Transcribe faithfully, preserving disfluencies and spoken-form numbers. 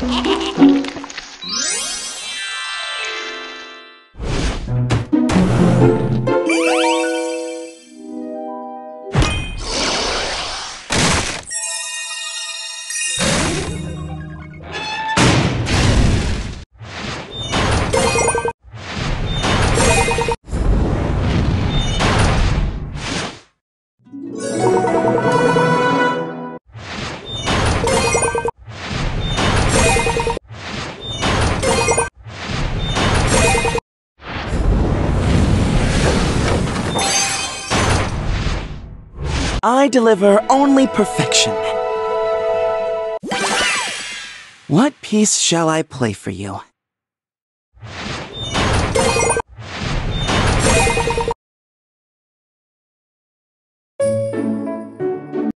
I deliver only perfection. What piece shall I play for you?